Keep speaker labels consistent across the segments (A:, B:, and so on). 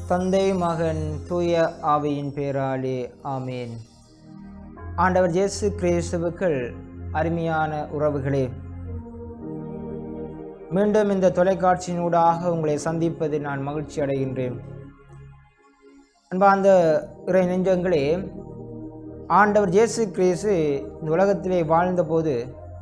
A: தந்தை மகன் தூய ஆவியின் பேராலே ஆமேன். ஆண்டவர் இயேசு கிறிஸ்துவுக்குள் அருமையான உறவுகளே, மீண்டும் இந்த தொலைக்காட்சியினூடாக உங்களை சந்திப்பதில் நான் மகிழ்ச்சி அடைகின்றேன். அன்பார்ந்த இறை நெஞ்சங்களே, ஆண்டவர் இயேசு கிறிஸ்து இந்த உலகத்திலே வாழ்ந்தபோது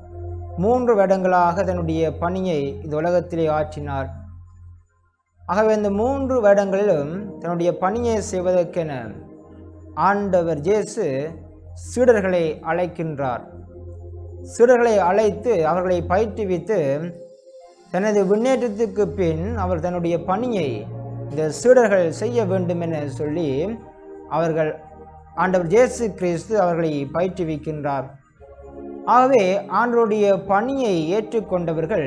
A: 3 வருடங்களாக தன்னுடைய பணியை இந்த உலகத்திலே ஆற்றினார். ஆகவே இந்த 3 வருடங்களிலும் தன்னுடைய பணியை செய்வதற்கென ஆண்டவர் இயேசு சீடர்களை அழைக்கின்றார். சீடர்களை அழைத்து அவர்களை பயிற்றுவித்து தனது விண்ணேற்றத்துக்கு பின் அவர் தன்னுடைய பணியை இந்த சீடர்கள் செய்ய வேண்டும் என சொல்லி ஆண்டவர் இயேசு கிறிஸ்து அவர்களை பயிற்றுவிக்கின்றார். ஆகவே ஆண்டவருடைய பணியை ஏற்றுக்கொண்டவர்கள்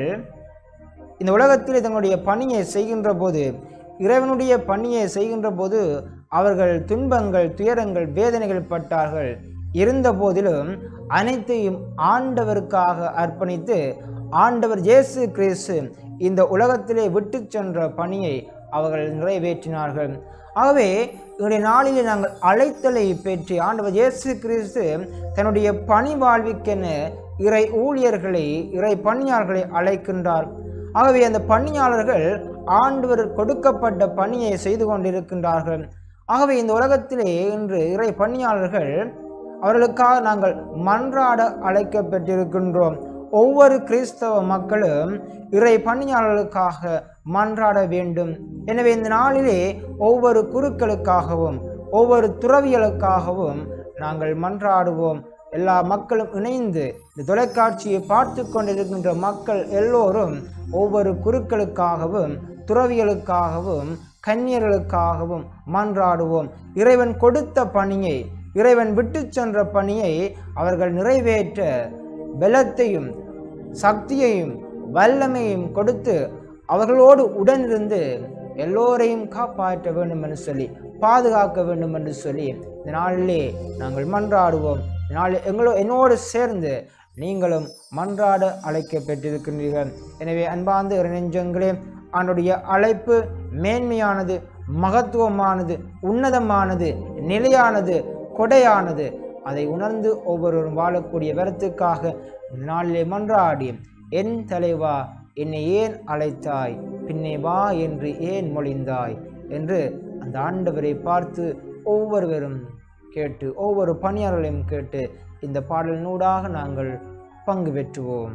A: இந்த உலகத்தில் தங்களுடைய பணியை செய்கின்ற போது, இறைவனுடைய பணியை செய்கின்ற போது அவர்கள் துன்பங்கள், துயரங்கள், வேதனைகள் பட்டார்கள். இருந்த போதிலும் அனைத்தையும் ஆண்டவருக்காக அர்ப்பணித்து ஆண்டவர் இயேசு கிறிஸ்து இந்த உலகத்திலே விட்டு சென்ற பணியை அவர்கள் நிறைவேற்றினார்கள். ஆகவே இன்றைய நாளிலே நாங்கள் அழைத்தலை பெற்று ஆண்டவர் இயேசு கிறிஸ்து தன்னுடைய பணி வாழ்விக்கென இறை ஊழியர்களை, இறை பணியாளர்களை அழைக்கின்றார். ஆகவே அந்த பணியாளர்கள் ஆண்டவர் கொடுக்கப்பட்ட பணியை செய்து கொண்டிருக்கின்றார்கள். ஆகவே இந்த உலகத்திலே இன்று இறை பணியாளர்கள் அவர்களுக்காக நாங்கள் மன்றாட அழைக்கப்பட்டிருக்கின்றோம். ஒவ்வொரு கிறிஸ்தவ மக்களும் இறை பணியாளர்களுக்காக மன்றாட வேண்டும். எனவே இந்த நாளிலே ஒவ்வொரு குருக்களுக்காகவும் ஒவ்வொரு துறவிகளுக்காகவும் நாங்கள் மன்றாடுவோம். எல்லா மக்களும் இணைந்து இந்த தொலைக்காட்சியை பார்த்து கொண்டிருக்கின்ற மக்கள் எல்லோரும் ஒவ்வொரு குருக்களுக்காகவும் துறவிகளுக்காகவும் கன்னியர்களுக்காகவும் மன்றாடுவோம். இறைவன் கொடுத்த பணியை, இறைவன் விட்டு சென்ற பணியை அவர்கள் நிறைவேற்ற பலத்தையும் சக்தியையும் வல்லமையும் கொடுத்து அவர்களோடு உடனிருந்து எல்லோரையும் காப்பாற்ற வேண்டும் என்று சொல்லி, பாதுகாக்க வேண்டும் என்று சொல்லி இந்த நாளிலே நாங்கள் மன்றாடுவோம். என்னோடு சேர்ந்து நீங்களும் மன்றாட அழைக்கப்பட்டிருக்கின்றீர்கள். எனவே அன்பார்ந்த நெஞ்சங்களே, அவனுடைய அழைப்பு மேன்மையானது, மகத்துவமானது, உன்னதமானது, நிலையானது, கொடையானது. அதை உணர்ந்து ஒவ்வொருவரும் வாழக்கூடிய வரத்துக்காக இந்த நாளிலே மன்றாடி, என் தலைவா என்னை ஏன் அழைத்தாய், பின்னே வா என்று ஏன் மொழிந்தாய் என்று அந்த ஆண்டவரை பார்த்து ஒவ்வொருவரும் கேட்டு, ஒவ்வொரு பணியாளர்களையும் கேட்டு இந்த பாடலினூடாக நாங்கள் பங்கு பெற்றுவோம்.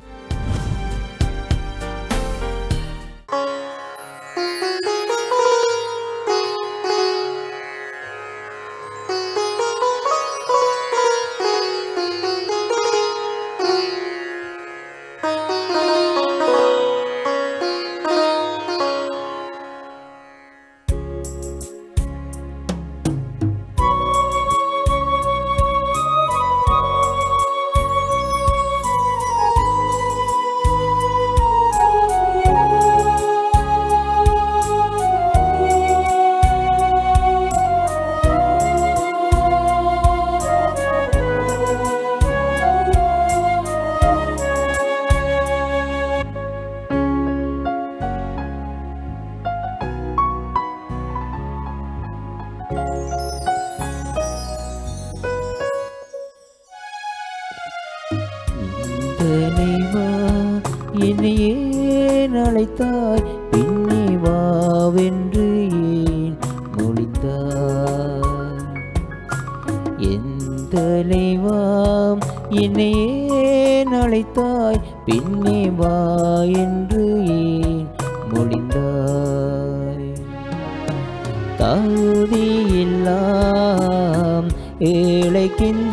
B: என்னை ஏன் அழைத்தாய், பின்னே வாவென்று ஏன் மொழிந்தாய். என் தலைவாம் என்னை ஏன் அழைத்தாய், பின்னே வா என்று ஏன் மொழிந்தாய். தகுதியெல்லாம் ஏழைக்கின்ற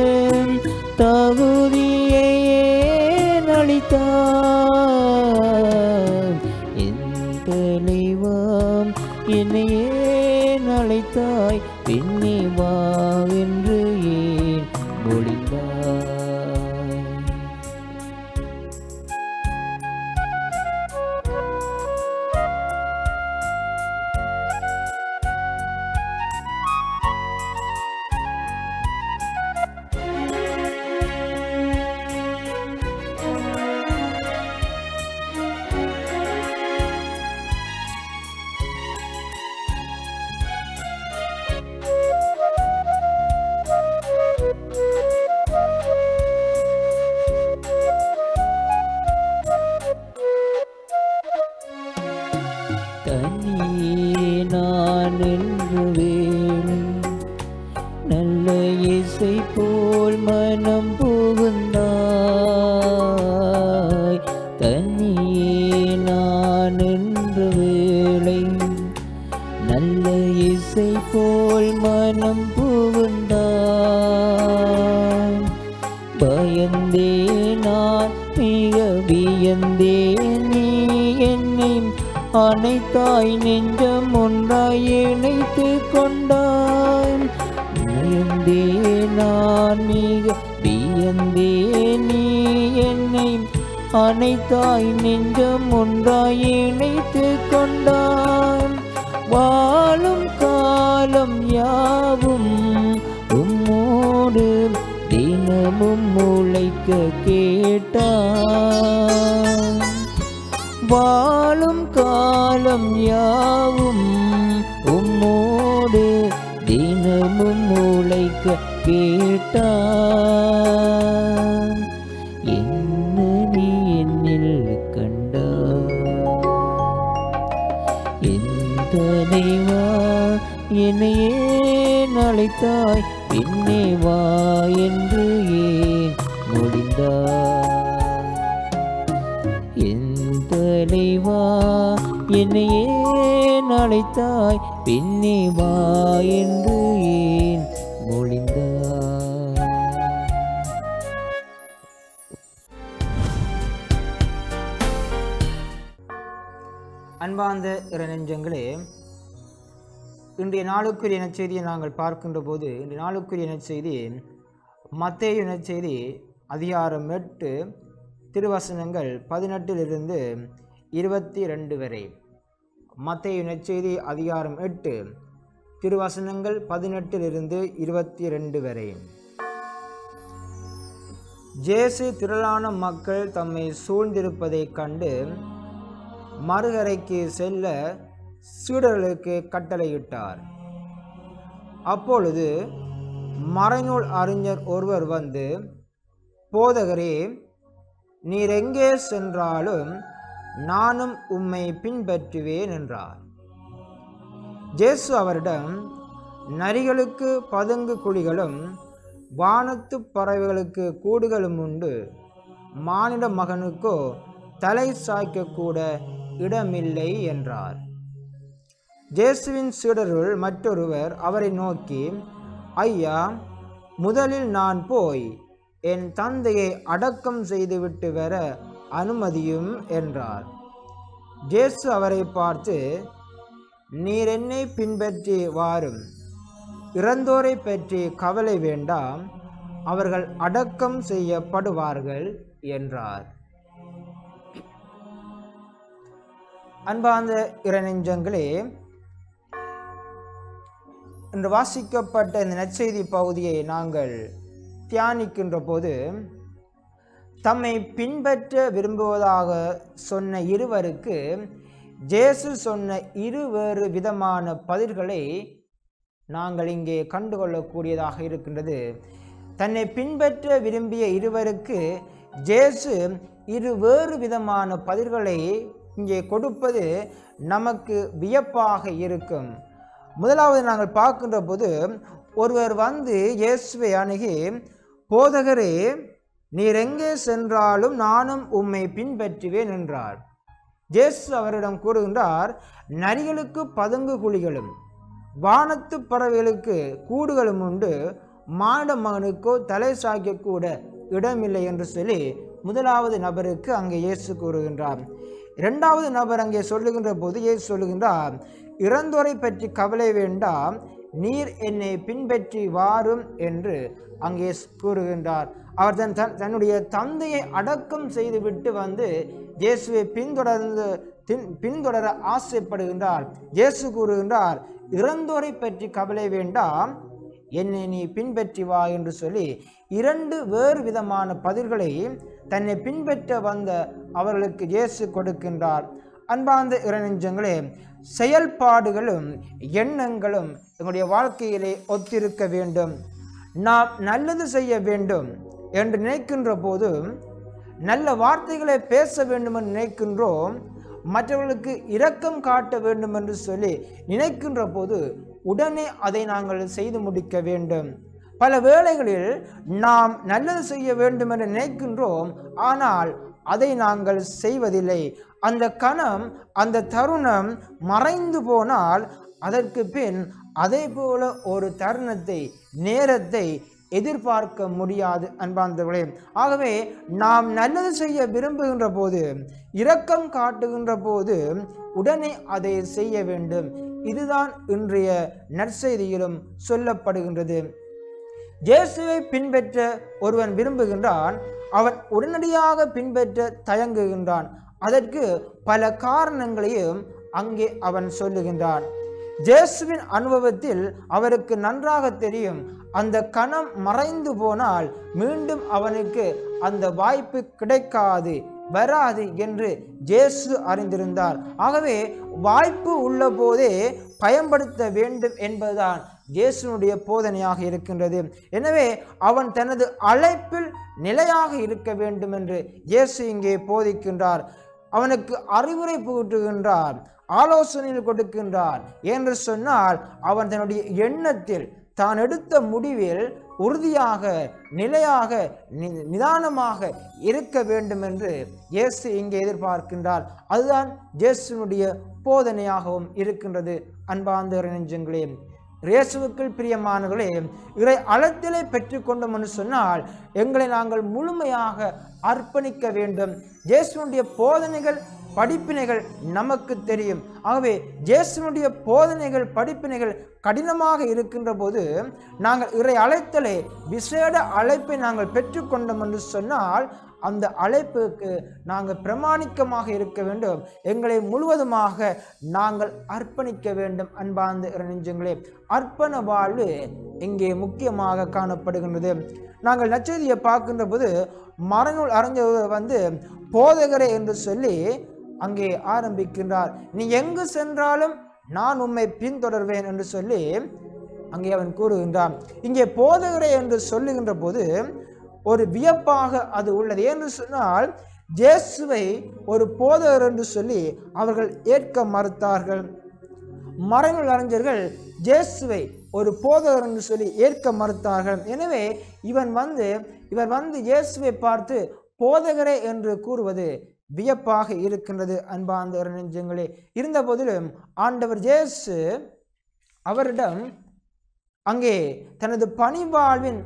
B: தகுதியை அளித்தாய். என் தலைவாம் என்னை ஏன் அழைத்தாய், பின்னே வா என்று ஏன் மொழிந்தாய். நல்ல இசை போல் மனம் புகுந்தாய். தனியே நான் நின்ற வேளை நல்ல இசை போல் மனம் புகுந்தாய். பயந்தே நான் மிக வியந்தேன், நீ என்னை அனைத்தாய் நெஞ்சம் ஒன்றாய் இணைத்து கொண்டாய். பயந்தே நான் மிக வியந்தேன், நீ என்னை அனைத்தாய் நெஞ்சம் ஒன்றாய் இணைத்து கொண்டாய். வாழும் காலம் யாவும் உம்மோடு தினமும் உழைக்க கேட்டாய். வாழும் காலம் யாவும் உம்மோடு தினமும் உழைக்க கேட்டாய். என்ன நீ என்னில் கண்டாய், என் தலைவா என்னையே அழைத்தாய். பின்னே வா என்று ஏன் முடிந்தாய், என் தலைவா என்னையே அழைத்தாய். பின்னே வா என்று ஏன் மொழிந்தாய்.
A: அன்பார்ந்த இறைநெஞ்சங்களே, இன்றைய நாளுக்குரிய நற்செய்தியை நாங்கள் பார்க்கின்ற போது, இன்றைய நாளுக்குரிய நற்செய்தி மத்தேயு நற்செய்தி அதிகாரம் 8 திருவசனங்கள் 18 22 வரை. மத்தேயு நற்செய்தி அதிகாரம் 8 திருவசனங்கள் 18 22 வரை. இயேசு திரளான மக்கள் தம்மை சூழ்ந்திருப்பதைக் கண்டு மறுகரைக்கு செல்ல சீடர்களுக்கு கட்டளையிட்டார். அப்பொழுது மறைநூல் அறிஞர் ஒருவர் வந்து, போதகரே, நீர் எங்கே சென்றாலும் நானும் உம்மை பின்பற்றுவேன் என்றார். இயேசு அவரிடம், நரிகளுக்கு பதுங்கு குழிகளும் வானத்து பறவைகளுக்கு கூடுகளும் உண்டு, மானிட மகனுக்கோ தலை சாய்க்கக்கூட இடமில்லை என்றார். இயேசுவின் சீடருள் மற்றொருவர் அவரை நோக்கி, ஐயா, முதலில் நான் போய் என் தந்தையை அடக்கம் செய்துவிட்டு வர அனுமதியும் என்றார். இயேசு அவரை பார்த்து, நீர் என்னை பின்பற்றி வாரும், இறந்தோரை பற்றி கவலை வேண்டாம், அவர்கள் அடக்கம் செய்யப்படுவார்கள் என்றார். அன்பார்ந்த இறைநெஞ்சங்களே, இன்று வாசிக்கப்பட்ட இந்த நற்செய்தி பகுதியை நாங்கள் தியானிக்கின்ற போது, தம்மை பின்பற்ற விரும்புவதாக சொன்ன இருவருக்கு இயேசு சொன்ன வேறு விதமான பதில்களை நாங்கள் இங்கே கண்டுகொள்ளக்கூடியதாக இருக்கின்றது. தன்னை பின்பற்ற விரும்பிய இருவருக்கு இயேசு வேறு விதமான பதில்களை இங்கே கொடுப்பது நமக்கு வியப்பாக இருக்கும். முதலாவது நாங்கள் பார்க்கின்ற போது, ஒருவர் வந்து இயேசுவை அணுகி, போதகரே, நீர் எங்கே சென்றாலும் நானும் உம்மை பின்பற்றுவேன் என்றார். இயேசு அவரிடம் கூறுகின்றார், நரிகளுக்கு பதுங்கு குழிகளும் வானத்து பறவைகளுக்கு கூடுகளும் உண்டு, மானிட மகனுக்கோ தலை சாய்க்கக்கூட இடமில்லை என்று சொல்லி முதலாவது நபருக்கு அங்கே இயேசு கூறுகின்றார். இரண்டாவது நபர் அங்கே சொல்லுகின்ற போது இயேசு சொல்லுகின்றார், இறந்தோரை பற்றி கவலை வேண்டாம், நீர் என்னை பின்பற்றி வாரும் என்று அங்கே கூறுகின்றார். அவர் தன்னுடைய தந்தையை அடக்கம் செய்துவிட்டு வந்து இயேசுவை பின்தொடர ஆசைப்படுகின்றார். இயேசு கூறுகின்றார், இறந்தோரை பற்றி கவலை வேண்டாம், என்னை நீ பின்பற்றி வா என்று சொல்லி வேறு விதமான பதில்களை தன்னை பின்பற்ற வந்த அவர்களுக்கு இயேசு கொடுக்கின்றார். அன்பார்ந்த இறைநெஞ்சங்களே, செயல்பாடுகளும் எண்ணங்களும் எங்களுடைய வாழ்க்கையிலே ஒத்திருக்க வேண்டும். நாம் நல்லது செய்ய வேண்டும் என்று நினைக்கின்ற போது, நல்ல வார்த்தைகளை பேச வேண்டும் என்று நினைக்கின்றோம், மற்றவர்களுக்கு இரக்கம் காட்ட வேண்டும் என்று சொல்லி நினைக்கின்ற போது உடனே அதை நாங்கள் செய்து முடிக்க வேண்டும். பல வேளைகளில் நாம் நல்லது செய்ய வேண்டும் என்று நினைக்கின்றோம், ஆனால் அதை நாங்கள் செய்வதில்லை. அந்த கணம், அந்த தருணம் மறைந்து போனால் அதற்கு பின் அதே போல ஒரு தருணத்தை, நேரத்தை எதிர்பார்க்க முடியாது அன்பார்ந்தவர்களே. ஆகவே நாம் நல்லது செய்ய விரும்புகின்ற போது, இரக்கம் காட்டுகின்ற போது உடனே அதை செய்ய வேண்டும். இதுதான் இன்றைய நற்செய்தியிலும் சொல்லப்படுகின்றது. இயேசுவை பின்பற்ற ஒருவன் விரும்புகின்றான், அவன் உடனடியாக பின்பற்ற தயங்குகின்றான். அதற்கு பல காரணங்களையும் அங்கே அவன் சொல்லுகின்றான். இயேசுவின் அனுபவத்தில் அவருக்கு நன்றாக தெரியும், அந்த கணம் மறைந்து போனால் மீண்டும் அவனுக்கு அந்த வாய்ப்பு கிடைக்காது, வராது என்று இயேசு அறிந்திருந்தார். ஆகவே வாய்ப்பு உள்ள போதே பயன்படுத்த வேண்டும் என்பதுதான் இயேசுனுடைய போதனையாக இருக்கின்றது. எனவே அவன் தனது அழைப்பில் நிலையாக இருக்க வேண்டும் என்று இயேசு இங்கே போதிக்கின்றார். அவனுக்கு அறிவுரை புகட்டுகின்றார், ஆலோசனையில் கொடுக்கின்றார். என்று சொன்னால் அவன் தன்னுடைய எண்ணத்தில், தான் எடுத்த முடிவில் உறுதியாக, நிலையாக, நிதானமாக இருக்க வேண்டும் என்று இயேசு இங்கே எதிர்பார்க்கின்றார். அதுதான் இயேசுனுடைய போதனையாகவும் இருக்கின்றது. அன்பார்ந்த நெஞ்சங்களே, இயேசுவுக்குள் பிரியமானவர்களே, இறை அழைத்தலை பெற்றுக்கொண்டோம் என்று சொன்னால் எங்களை நாங்கள் முழுமையாக அர்ப்பணிக்க வேண்டும். இயேசுனுடைய போதனைகள், படிப்பினைகள் நமக்கு தெரியும். ஆகவே இயேசுனுடைய போதனைகள், படிப்பினைகள் கடினமாக இருக்கின்ற போது நாங்கள் இறை அழைத்தலை, விசேட அழைப்பை நாங்கள் பெற்றுக்கொண்டோம் என்று சொன்னால் அந்த அழைப்புக்கு நாங்கள் பிரமாணிக்கமாக இருக்க வேண்டும். எங்களை முழுவதுமாக நாங்கள் அர்ப்பணிக்க வேண்டும். அன்பார்ந்த நெஞ்சங்களே, அர்ப்பண வாழ்வு இங்கே முக்கியமாக காணப்படுகின்றது. நாங்கள் நற்செய்தியை பார்க்கின்ற போது மறைநூல் அறிஞர் போதகரே என்று சொல்லி அங்கே ஆரம்பிக்கின்றார். நீ எங்கு சென்றாலும் நான் உம்மை பின்தொடர்வேன் என்று சொல்லி அங்கே அவன் கூறுகின்றான். இங்கே போதகரே என்று சொல்லுகின்ற போது ஒரு வியப்பாக அது உள்ளது. என்று சொன்னால் இயேசுவை ஒரு போதகர் என்று சொல்லி அவர்கள் ஏற்க மறுத்தார்கள். மறைநூல் அறிஞர்கள் இயேசுவை ஒரு போதகர் என்று சொல்லி ஏற்க மறுத்தார்கள். எனவே இவர் வந்து இயேசுவை பார்த்து போதகரே என்று கூறுவது வியப்பாக இருக்கின்றது. அன்பார்ந்த நெஞ்சங்களே, இருந்த போதிலும் ஆண்டவர் இயேசு அவரிடம் அங்கே தனது பணிவாழ்வின்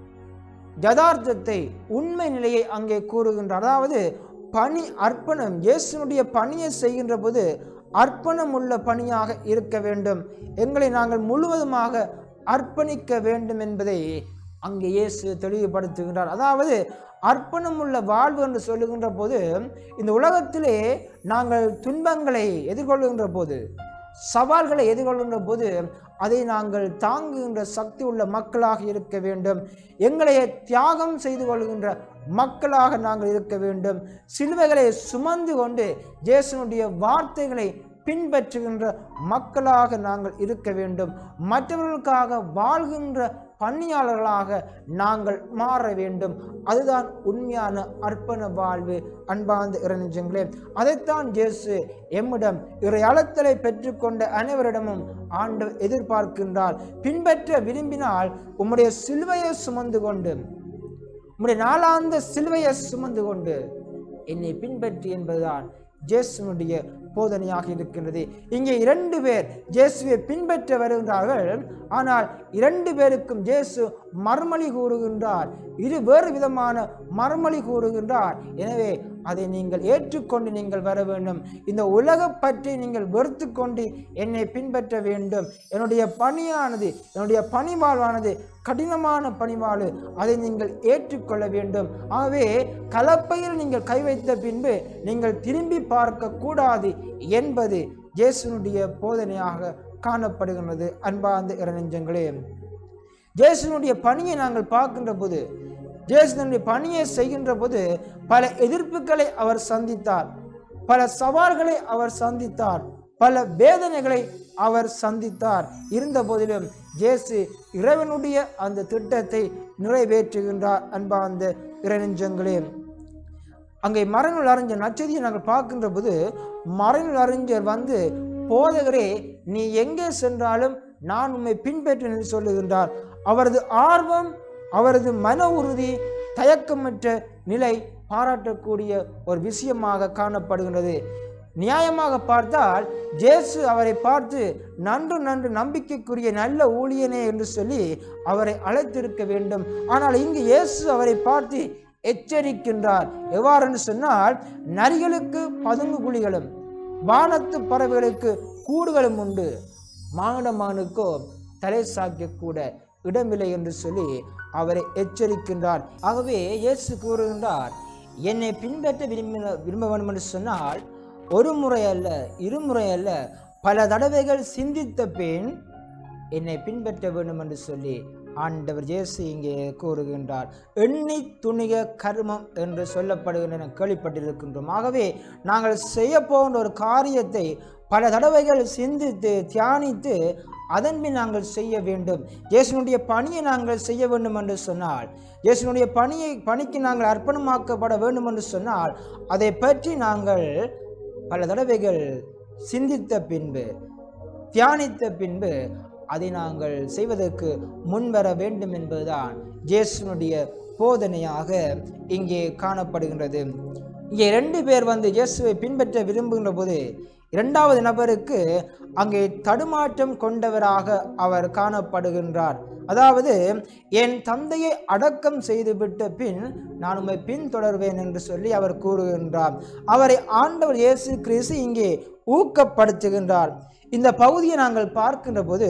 A: யதார்த்தத்தை, உண்மை நிலையை அங்கே கூறுகின்றார். அதாவது பணி, அர்ப்பணம். இயேசுனுடைய பணியை செய்கின்ற போது அர்ப்பணம் உள்ள பணியாக இருக்க வேண்டும். எங்களை நாங்கள் முழுவதுமாக அர்ப்பணிக்க வேண்டும் என்பதை அங்கே இயேசு தெளிவுபடுத்துகின்றார். அதாவது அர்ப்பணம் உள்ள வாழ்வு என்று சொல்லுகின்ற போது, இந்த உலகத்திலே நாங்கள் துன்பங்களை எதிர்கொள்கின்ற போது, சவால்களை எதிர்கொள்கின்ற போது அதை நாங்கள் தாங்குகின்ற சக்தி உள்ள மக்களாக இருக்க வேண்டும். எங்களை தியாகம் செய்து கொள்கின்ற மக்களாக நாங்கள் இருக்க வேண்டும். சிலுவைகளை சுமந்து கொண்டு இயேசுனுடைய வார்த்தைகளை பின்பற்றுகின்ற மக்களாக நாங்கள் இருக்க வேண்டும். மற்றவர்களுக்காக வாழ்கின்ற பணியாளர்களாக நாங்கள் மாற வேண்டும். அதுதான் உண்மையான அர்ப்பண வாழ்வு. அன்பார்ந்த இறைநெஞ்சங்களே, அதைத்தான் இயேசு எம்மிடம், இறை அழைத்தலை பெற்றுக்கொண்ட அனைவரிடமும் ஆண்டவர் எதிர்பார்க்கின்றார். பின்பற்ற விரும்பினால் உம்முடைய சிலுவையை சுமந்து கொண்டு, உம்முடைய நாளாந்த சிலுவையை சுமந்து கொண்டு என்னை பின்பற்றி என்பதுதான் இயேசுனுடைய போதனையாக இருக்கின்றது. இங்கே 2 பேர் இயேசுவை பின்பற்ற வருகின்றார்கள். ஆனால் 2 பேருக்கும் இயேசு மறுமொழி கூறுகின்றார். வேறு விதமான மறுமொழி கூறுகின்றார். எனவே அதை நீங்கள் ஏற்றுக்கொண்டு நீங்கள் வர வேண்டும். இந்த உலக பற்றி நீங்கள் வெறுத்து கொண்டு என்னை பின்பற்ற வேண்டும். என்னுடைய பணியானது, என்னுடைய பணிவாழ்வானது கடினமான பணிவாழ்வு. அதை நீங்கள் ஏற்றுக்கொள்ள வேண்டும். ஆகவே கலப்பையில் நீங்கள் கை வைத்த பின்பு நீங்கள் திரும்பி பார்க்க கூடாது என்பது இயேசுனுடைய போதனையாக காணப்படுகின்றது. அன்பார்ந்த இறைநெஞ்சங்களே, இயேசுனுடைய பணியை நாங்கள் பார்க்கின்ற போது, இயேசுனுடைய பணியை செய்கின்ற போது பல எதிர்ப்புகளை அவர் சந்தித்தார், பல சவால்களை அவர் சந்தித்தார், பல வேதனைகளை அவர் சந்தித்தார். இருந்த போதிலும் இயேசு இறைவனுடைய அந்த திட்டத்தை நிறைவேற்றுகின்றார். அன்பார்ந்த இறைநெஞ்சங்களே, அங்கே மறைநூல் அறிஞர் நற்செய்தியை நாங்கள் பார்க்கின்ற போது மறைநூல் அறிஞர் போதகரே நீ எங்கே சென்றாலும் நான் உம்மை பின்பற்றேன் என்று சொல்லுகின்றார். அவரது ஆர்வம், அவரது மன உறுதி, தயக்கமற்ற நிலை பாராட்டக்கூடிய ஒரு விஷயமாக காணப்படுகின்றது. நியாயமாக பார்த்தால் இயேசு அவரை பார்த்து நன்று நன்று நம்பிக்கைக்குரிய நல்ல ஊழியனே என்று சொல்லி அவரை அழைத்திருக்க வேண்டும். ஆனால் இங்கு இயேசு அவரை பார்த்து எச்சரிக்கின்றார். எவ்வாறு சொன்னால், நரிகளுக்கு பதுங்கு குழிகளும் வானத்து பறவைகளுக்கு கூடுகளும் உண்டு, மானிடமானுக்கோ தலை சாய்க்க கூட இடமில்லை என்று சொல்லி அவரை எச்சரிக்கின்றார். ஆகவே இயேசு கூறுகின்றார், என்னை பின்பற்ற விரும்ப வேண்டும் என்று சொன்னால் ஒரு முறை அல்ல, இருமுறை அல்ல, பல தடவைகள் சிந்தித்த பின் என்னை பின்பற்ற வேண்டும் என்று சொல்லி ஆண்டவர் இயேசு இங்கே கூறுகின்றார். எண்ணி துணிக கர்மம் என்று சொல்லப்படுகின்றன கேள்விப்பட்டிருக்கின்றோம். ஆகவே நாங்கள் செய்ய போகின்ற ஒரு காரியத்தை பல தடவைகள் சிந்தித்து தியானித்து அதன்பின் நாங்கள் செய்ய வேண்டும். இயேசுனுடைய பணியை நாங்கள் செய்ய வேண்டும் என்று சொன்னால், இயேசுனுடைய பணிக்கு நாங்கள் அர்ப்பணமாக்கப்பட வேண்டும் என்று சொன்னால், அதை பற்றி நாங்கள் பல தடவைகள் சிந்தித்த பின்பு தியானித்த பின்பு அதை நாங்கள் செய்வதற்கு முன்வர வேண்டும் என்பதுதான் இயேசுனுடைய போதனையாக இங்கே காணப்படுகின்றது. இங்கே 2 பேர் இயேசுவை பின்பற்ற விரும்புகின்ற போது இரண்டாவது நபருக்கு அங்கே தடுமாற்றம் கொண்டவராக அவர் காணப்படுகின்றார். அதாவது, என் தந்தையை அடக்கம் செய்துவிட்ட பின் நான் உம்மை பின்தொடர்வேன் என்று சொல்லி அவர் கூறுகின்றார். அவரை ஆண்டவர் இயேசு கிறிஸ்து இங்கே ஊக்கப்படுத்துகின்றார். இந்த பகுதியை நாங்கள் பார்க்கின்ற போது,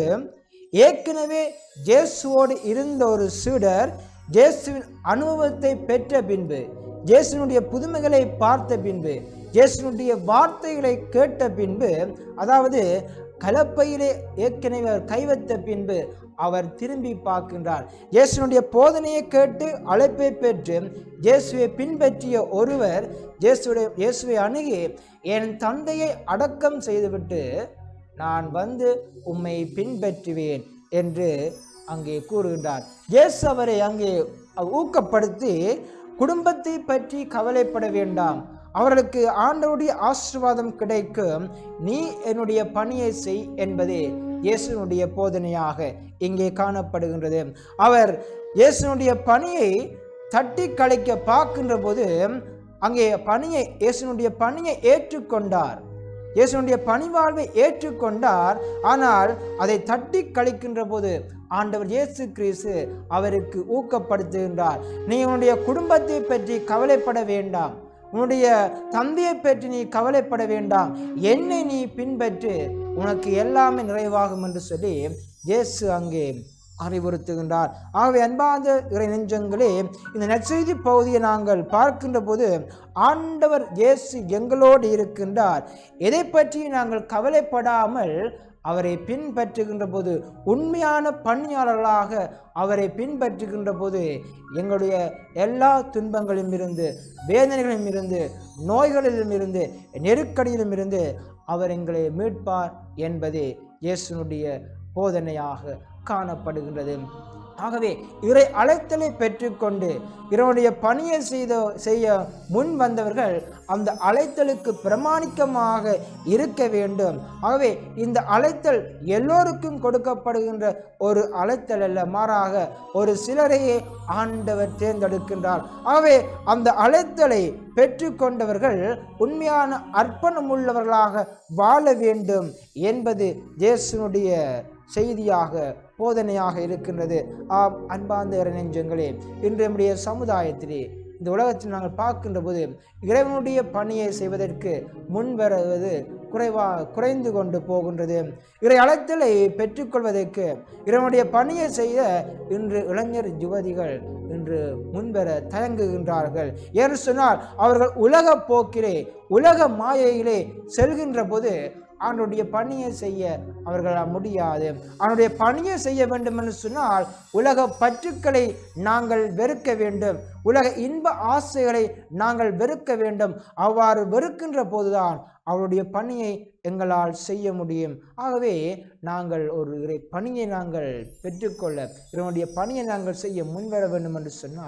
A: ஏற்கனவே இயேசுவோடு இருந்த ஒரு சீடர் இயேசுவின் அனுபவத்தை பெற்ற பின்பு, இயேசுனுடைய புதுமைகளை பார்த்த பின்பு, இயேசுனுடைய வார்த்தைகளை கேட்ட பின்பு, அதாவது கலப்பையிலே ஏற்கனவே அவர் கைவைத்த பின்பு அவர் திரும்பி பார்க்கின்றார். இயேசுனுடைய போதனையை கேட்டு அழைப்பை பெற்று இயேசுவை பின்பற்றிய ஒருவர் இயேசுவை அணுகி, என் தந்தையை அடக்கம் செய்துவிட்டு நான் உம்மை பின்பற்றுவேன் என்று அங்கே கூறுகின்றார். இயேசு அவரை அங்கே ஊக்கப்படுத்தி, குடும்பத்தை பற்றி கவலைப்பட வேண்டாம், அவர்களுக்கு ஆண்டவருடைய ஆசீர்வாதம் கிடைக்கும், நீ என்னுடைய பணியை செய் என்பதே இயேசுனுடைய போதனையாக இங்கே காணப்படுகின்றது. அவர் இயேசுனுடைய பணியை தட்டி கழிக்க பார்க்கின்ற போது அங்கே இயேசுனுடைய பணியை ஏற்றுக்கொண்டார், இயேசுனுடைய பணிவாழ்வை ஏற்றுக்கொண்டார். ஆனால் அதை தட்டி கழிக்கின்ற போது ஆண்டவர் இயேசு கிறிஸ்து அவருக்கு ஊக்கப்படுத்துகின்றார். நீ உன்னுடைய குடும்பத்தை பற்றி கவலைப்பட வேண்டாம், உன்னுடைய தந்தையை பற்றி நீ கவலைப்பட வேண்டாம், என்னை நீ பின்பற்று, உனக்கு எல்லாமே நிறைவாகும் என்று சொல்லி இயேசு அங்கே அறிவுறுத்துகின்றார். ஆகவே அன்பார்ந்த இறை நெஞ்சங்களே, இந்த நற்செய்தி பகுதியை நாங்கள் பார்க்கின்ற போது ஆண்டவர் இயேசு எங்களோடு இருக்கின்றார். எதை பற்றி நாங்கள் கவலைப்படாமல் அவரை பின்பற்றுகின்ற போது, உண்மையான பணியாளர்களாக அவரை பின்பற்றுகின்ற போது, எங்களுடைய எல்லா துன்பங்களிலும் இருந்து, வேதனைகளிலும் இருந்து, நோய்களிலும் இருந்து, நெருக்கடியிலும் இருந்து அவர் எங்களை மீட்பார் என்பதே இயேசுனுடைய போதனையாக காணப்படுகின்றது. ஆகவே இறை அழைத்தலை பெற்றுக்கொண்டு இவருடைய பணியை செய்ய முன் வந்தவர்கள் அந்த அழைத்தலுக்கு பிரமாணிக்கமாக இருக்க வேண்டும். ஆகவே இந்த அழைத்தல் எல்லோருக்கும் கொடுக்கப்படுகின்ற ஒரு அழைத்தல் அல்ல, மாறாக ஒரு சிலரையே ஆண்டவர் தேர்ந்தெடுக்கின்றார். ஆகவே அந்த அழைத்தலை பெற்றுக்கொண்டவர்கள் உண்மையான அர்ப்பணம் உள்ளவர்களாக வாழ வேண்டும் என்பது இயேசுனுடைய செய்தியாக போதனையாக இருக்கின்றது. அன்பார்ந்த இறை நெஞ்சங்களே, இன்று நம்முடைய சமுதாயத்திலே இந்த உலகத்தில் நாங்கள் பார்க்கின்ற போது இறைவனுடைய பணியை செய்வதற்கு முன்வருவது குறைந்து கொண்டு போகின்றது. இறை அழைத்தலை பெற்றுக்கொள்வதற்கு இறைவனுடைய பணியை செய்ய இன்று இளைஞர் யுவதிகள் இன்று முன்வர தயங்குகின்றார்கள். ஏன்னு சொன்னால் அவர்கள் உலக போக்கிலே உலக மாயையிலே செல்கின்ற போது அவனுடைய பணியை செய்ய அவர்களால் முடியாது. அவனுடைய பணியை செய்ய வேண்டும் என்று சொன்னால் உலக பற்றுக்களை நாங்கள் வெறுக்க வேண்டும், உலக இன்ப ஆசைகளை நாங்கள் வெறுக்க வேண்டும். அவ்வாறு வெறுக்கின்ற போதுதான் அவருடைய பணியை எங்களால் செய்ய முடியும். ஆகவே நாங்கள் பணியை நாங்கள் பெற்றுக்கொள்ள, இவனுடைய பணியை நாங்கள் செய்ய முன்வர வேண்டும் என்று சொன்னால்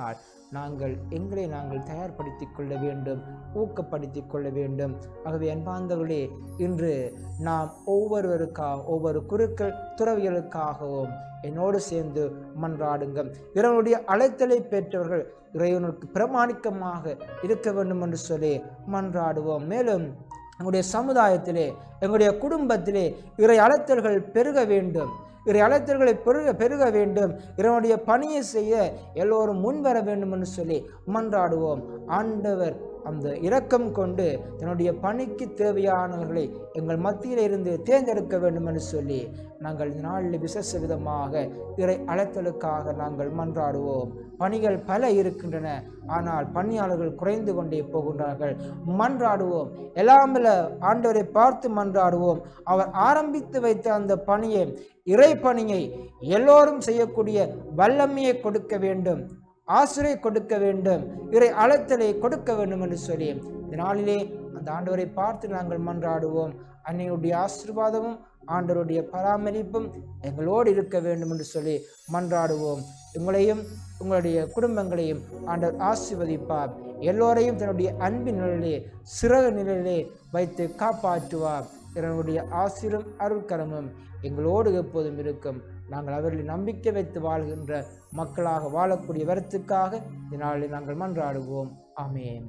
A: எங்களை நாங்கள் தயார்படுத்திக் கொள்ள வேண்டும், ஊக்கப்படுத்திக் கொள்ள வேண்டும். ஆகவே அன்பார்ந்தவர்களே, இன்று நாம் ஒவ்வொரு குருக்கள் துறவிகளுக்காகவும் என்னோடு சேர்ந்து மன்றாடுங்கள். இறைவனுடைய அழைத்தலை பெற்றவர்கள் இறைவனுக்கு பிரமாணிக்கமாக இருக்க வேண்டும் என்று சொல்லி மன்றாடுவோம். மேலும் எங்களுடைய சமுதாயத்திலே, எங்களுடைய குடும்பத்திலே இறை அழைத்தல்கள் பெருக வேண்டும், இறை அழைத்தல்களை பெருக வேண்டும். இறைவனுடைய பணியை செய்ய எல்லோரும் முன்வர வேண்டும் என்று சொல்லி மன்றாடுவோம். ஆண்டவர் அந்த இரக்கம் கொண்டு தன்னுடைய பணிக்கு தேவையானவர்களை எங்கள் மத்தியில் இருந்து தேர்ந்தெடுக்க வேண்டும் என்று சொல்லி நாங்கள் இந்த நாளில் விசேஷ விதமாக இறை அழைத்தலுக்காக நாங்கள் மன்றாடுவோம். பணிகள் பல இருக்கின்றன, ஆனால் பணியாளர்கள் குறைந்து கொண்டே போகின்றார்கள். மன்றாடுவோம், எல்லாமல்ல ஆண்டவரை பார்த்து மன்றாடுவோம். அவர் ஆரம்பித்து வைத்த அந்த பணியை, இறை பணியை எல்லோரும் செய்யக்கூடிய வல்லமையை கொடுக்க வேண்டும், ஆசிரியை கொடுக்க வேண்டும், இறை அழைத்தலை கொடுக்க வேண்டும் என்று சொல்லி இந்த நாளிலே அந்த ஆண்டவரை பார்த்து நாங்கள் மன்றாடுவோம். அன்னையுடைய ஆசீர்வாதமும் ஆண்டவருடைய பராமரிப்பும் எங்களோடு இருக்க வேண்டும் என்று சொல்லி மன்றாடுவோம். உங்களையும் உங்களுடைய குடும்பங்களையும் ஆண்டவர் ஆசீர்வதிப்பார். எல்லோரையும் தன்னுடைய அன்பின் நிலையிலே, சிறகு நிலையிலே வைத்து காப்பாற்றுவார். இதனுடைய ஆசீரும் அருட்கரமும் எங்களோடு எப்போதும் இருக்கும். நாங்கள் அவர்களின் நம்பிக்கை வைத்து வாழ்கின்ற மக்களாக வாழக்கூடிய வரத்துக்காக இதனாலே நாங்கள் மன்றாடுவோம். ஆமென்.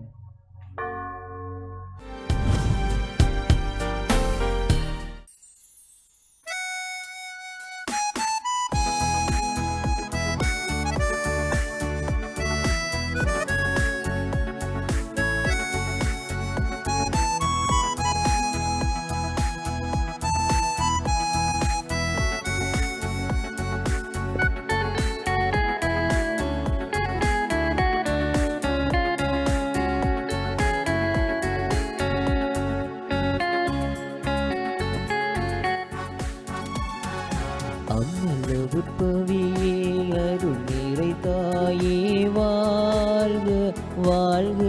B: அம்மளவுப்பவியே அருள் நிறை தாயே வாழ்க வாழ்க.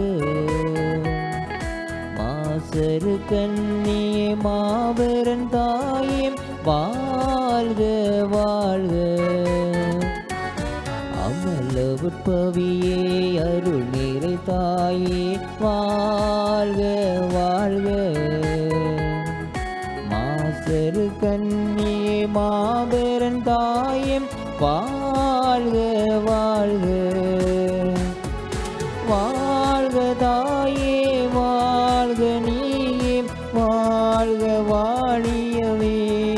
B: மாசரு கண்ணியே மாபெரும் தாயே வாழ்க வாழ்க. அம்மளவுப்பவியே அருள் நிறை தாயே வாழ்க வாழ்க. மாசரு கண்ணியே மாபெரும் தாயே வாழ்க வாழ்க. வாழ்க தாயே வாழ்க, நீயே வாழ்க வாழியவே.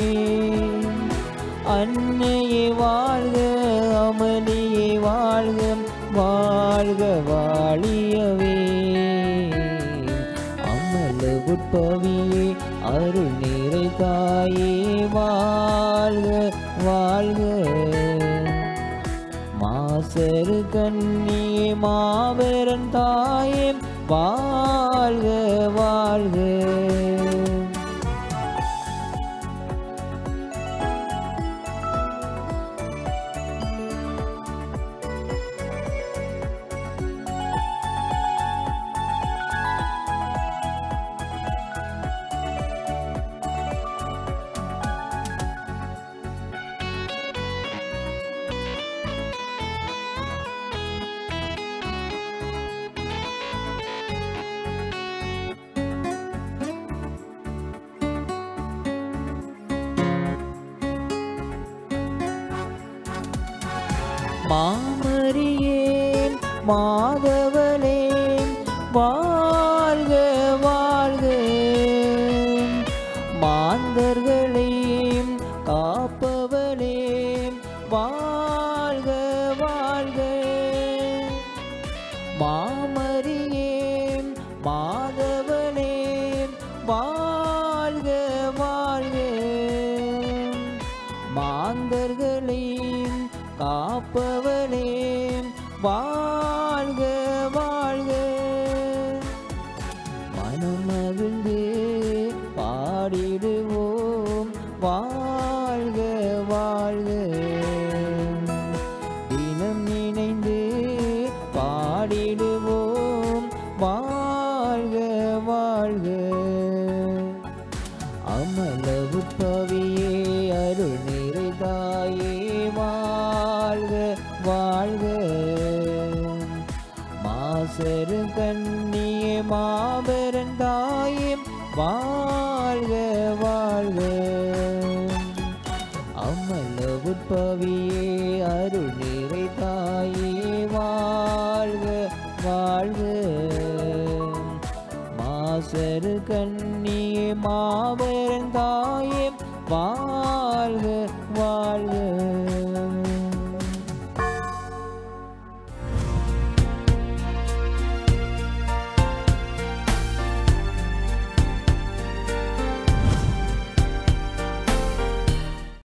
B: அன்னையே வாழ்க, அமளியே வாழ்க வாழ்க வாழியவே. அமளவுட்பவியே அருள் நிறை தாயே வாழ்க வாழ்க. மாசரு கண்ணியே மாபெரும் தாயே வாழ்க வாழ்க. மாமரியே மாதவளே வாழ்க வாழ்க. மாந்தர்களையும் காப்பவளே வாழ்க வாழ்க. மாமரியே மாதவளே வாழ்க வாழ்க. மாந்தர்களையும் காப்பவளே வாழ்க வாழ்க. மனம் மகிழ்ந்து பாடிடுவோம் வாழ்க வாழ்க. தினம் நினைந்து பாடிடுவோம் வாழ்க வாழ்க. அமளவுப்பவியே அருள் நிறை தாயே வாழ்க வாழ்க. மாசரு கண்ணியே மாபெரும் தாயே வாழ்க வாழ்க. அமலவுட்பவியே அருள் நிறை தாயே வாழ்க வாழ்க. மாசரு கண்ணியே மாபெரும் தாயே வாழ்க வாழ்க.